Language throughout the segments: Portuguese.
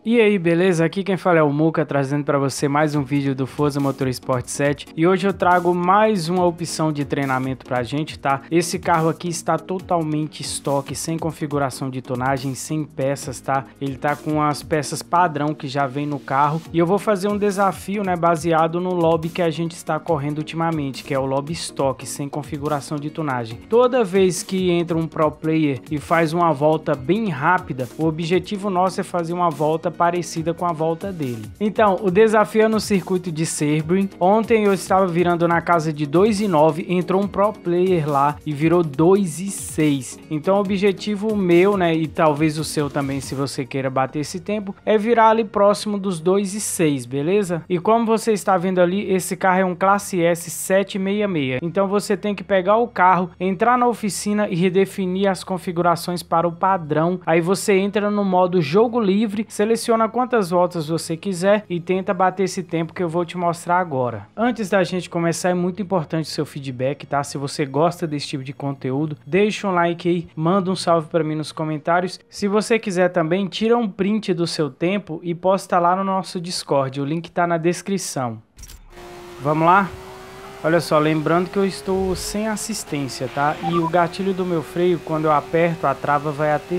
E aí, beleza? Aqui quem fala é o Muca, trazendo para você mais um vídeo do Forza Motorsport 7. E hoje eu trago mais uma opção de treinamento pra gente, tá? Esse carro aqui está totalmente estoque, sem configuração de tonagem, sem peças, tá? Ele tá com as peças padrão que já vem no carro. E eu vou fazer um desafio, né, baseado no lobby que a gente está correndo ultimamente, que é o lobby estoque, sem configuração de tonagem. Toda vez que entra um pro player e faz uma volta bem rápida, o objetivo nosso é fazer uma volta parecida com a volta dele. Então, o desafio é no circuito de Sebring. Ontem eu estava virando na casa de 2,9, entrou um pro player lá e virou 2,6. Então, o objetivo meu, né, e talvez o seu também, se você queira bater esse tempo, é virar ali próximo dos 2,6, beleza? E como você está vendo ali, esse carro é um Classe S 766. Então, você tem que pegar o carro, entrar na oficina e redefinir as configurações para o padrão. Aí você entra no modo jogo livre, seleciona quantas voltas você quiser e tenta bater esse tempo que eu vou te mostrar agora. Antes da gente começar, é muito importante o seu feedback, tá? Se você gosta desse tipo de conteúdo, deixa um like aí, manda um salve para mim nos comentários. Se você quiser também, tira um print do seu tempo e posta lá no nosso Discord, o link tá na descrição. Vamos lá? Olha só, lembrando que eu estou sem assistência, tá? E o gatilho do meu freio, quando eu aperto, a trava vai até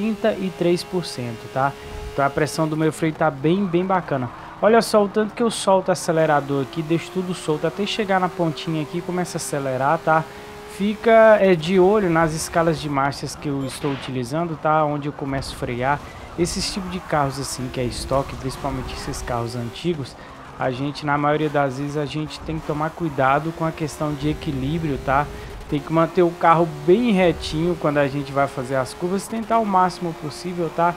73%, tá? Então a pressão do meu freio tá bem bacana. Olha só o tanto que eu solto o acelerador aqui, deixo tudo solto até chegar na pontinha aqui, começa a acelerar, tá? Fica de olho nas escalas de marchas que eu estou utilizando, tá? Onde eu começo a frear. Esses tipos de carros assim que é estoque, principalmente esses carros antigos, a gente, na maioria das vezes, a gente tem que tomar cuidado com a questão de equilíbrio, tá? Tem que manter o carro bem retinho quando a gente vai fazer as curvas, tentar o máximo possível, tá?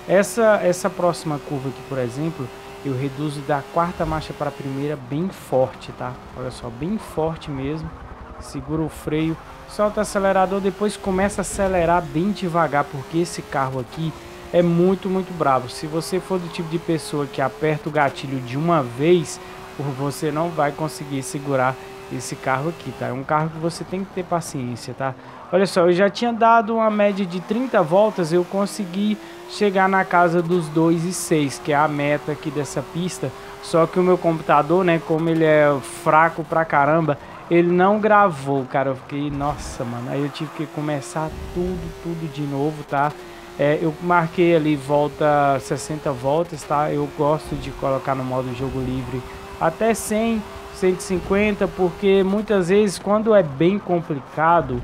Essa próxima curva aqui, por exemplo, eu reduzo da quarta marcha para a primeira bem forte, tá? Olha só, bem forte mesmo. Segura o freio, solta o acelerador, depois começa a acelerar bem devagar, porque esse carro aqui é muito bravo. Se você for do tipo de pessoa que aperta o gatilho de uma vez, você não vai conseguir segurar esse carro aqui, tá? É um carro que você tem que ter paciência, tá? Olha só, eu já tinha dado uma média de 30 voltas, eu consegui chegar na casa dos 2,6, que é a meta aqui dessa pista. Só que o meu computador, né, como ele é fraco pra caramba, ele não gravou, cara. Eu fiquei, nossa, mano, aí eu tive que começar tudo de novo, tá? Eu marquei ali volta 60 voltas, tá? Eu gosto de colocar no modo jogo livre até 100, 150, porque muitas vezes quando é bem complicado,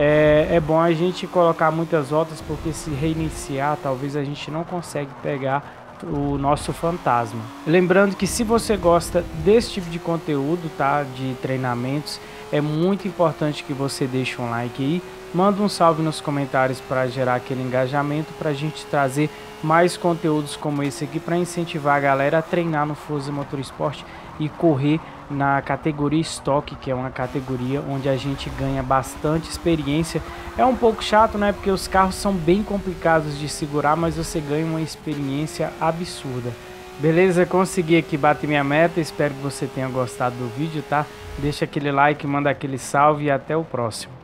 é bom a gente colocar muitas voltas, porque se reiniciar, talvez a gente não consegue pegar o nosso fantasma. Lembrando que se você gosta desse tipo de conteúdo, tá, de treinamentos, é muito importante que você deixe um like aí, manda um salve nos comentários para gerar aquele engajamento, para a gente trazer mais conteúdos como esse aqui, para incentivar a galera a treinar no Forza Motorsport e correr na categoria estoque, que é uma categoria onde a gente ganha bastante experiência. É um pouco chato, né, porque os carros são bem complicados de segurar, mas você ganha uma experiência absurda. Beleza, consegui aqui bater minha meta, espero que você tenha gostado do vídeo, tá? Deixa aquele like, manda aquele salve e até o próximo.